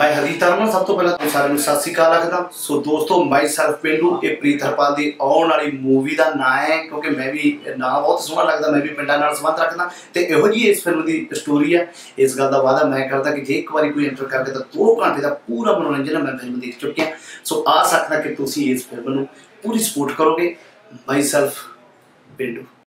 मैं हरजीत हरमन सब तो पहला सारे सत श्री अकाल आखदा। सो दोस्तों माई सैल्फ पेंडू ये प्रीत हरपाल की आने वाली मूवी का ना है, क्योंकि मैं भी ना बहुत सोहना लगता, मैं भी पिंडा नाल संबंध रखदा तो इहो जी इस फिल्म की स्टोरी है। इस गल का वादा मैं करदा कि जे एक बार कोई एंटर करके तो 2 घंटे का पूरा मनोरंजन मैं फिल्म देख चुकी हूँ। सो आ सकता कि तुम इस फिल्म को पूरी सपोर्ट करोगे। माई सैल्फ पेंडू।